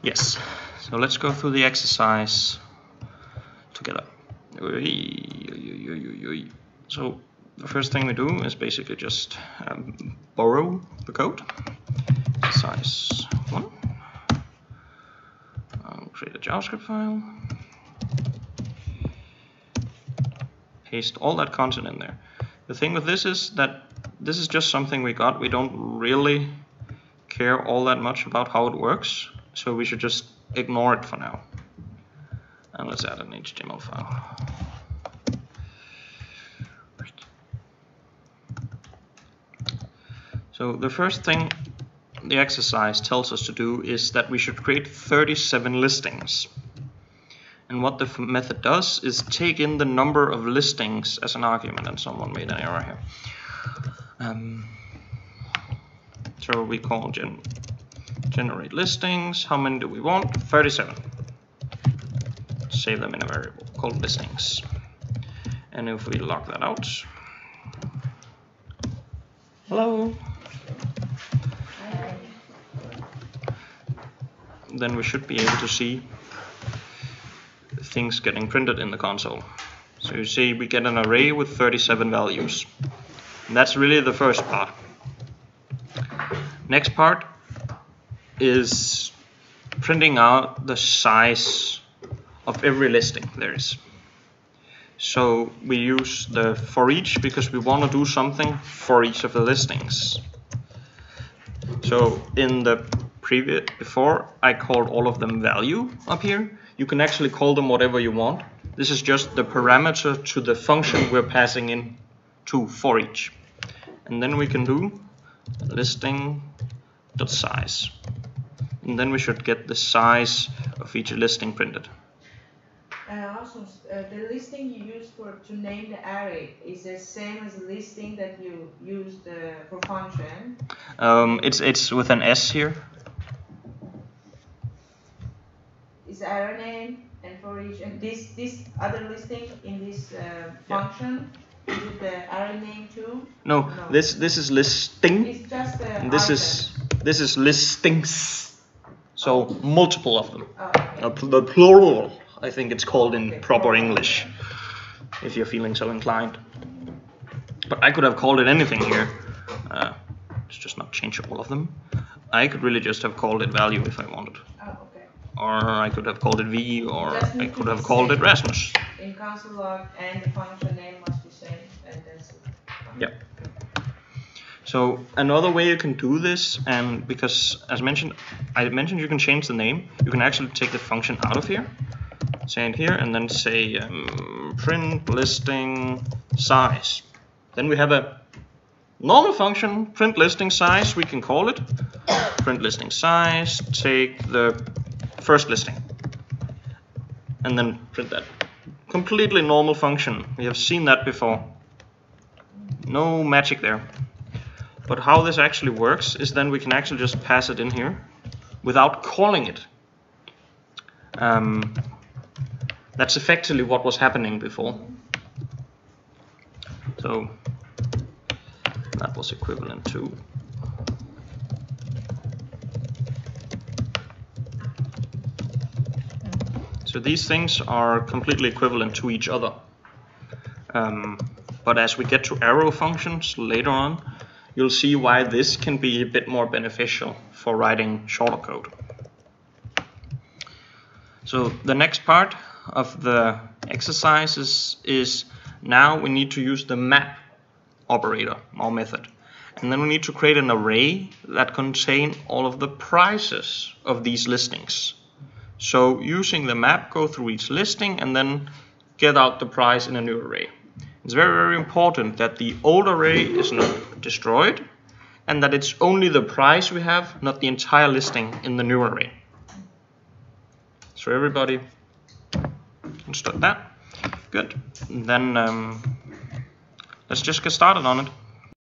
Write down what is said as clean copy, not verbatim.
Yes, so let's go through the exercise together. So the first thing we do is basically just borrow the code. Exercise 1. Create a JavaScript file. Paste all that content in there. The thing with this is that this is just something we got. We don't really care all that much about how it works, so we should just ignore it for now. And let's add an HTML file. So the first thing the exercise tells us to do is that we should create 37 listings. And what the method does is take in the number of listings as an argument, and someone made an error here. So we call generate listings. How many do we want? 37. Save them in a variable called listings. And if we log that out, hello, then we should be able to see things getting printed in the console. So you see we get an array with 37 values. And that's really the first part. Next part is printing out the size of every listing there is. So we use the for each because we want to do something for each of the listings. So in the before I called all of them value up here. You can actually call them whatever you want. This is just the parameter to the function we're passing in to for each. And then we can do listing.size. And then we should get the size of each listing printed. Also, the listing you use to name the array is the same as the listing that you used for function? It's with an S here. Is the array name and for each, and this other listing in this function, is it the array name too? No, this is listing. It's just and this is listings. So multiple of them. Okay. The plural, I think it's called in proper English, if you're feeling so inclined. But I could have called it anything here. Let's just not change all of them. I could really just have called it value if I wanted. Oh, okay. Or I could have called it V, or I could have called it Rasmus. In console log and the function name must be same, and that's it. Yeah. So another way you can do this, and because as I mentioned you can change the name, you can actually take the function out of here, say it here, and then say print listing size. Then we have a normal function, print listing size, we can call it. Print listing size, take the first listing, and then print that. Completely normal function. We have seen that before. No magic there. But how this actually works is then we can actually just pass it in here without calling it. That's effectively what was happening before. So that was equivalent to so these things are completely equivalent to each other. But as we get to arrow functions later on, you'll see why this can be a bit more beneficial for writing shorter code. So the next part of the exercise is now we need to use the map operator, or method. And then we need to create an array that contain all of the prices of these listings. So using the map, go through each listing and then get out the price in a new array. It's very, very important that the old array is not destroyed and that it's only the price we have, not the entire listing in the new array. So everybody understood that? Good. And then let's just get started on it.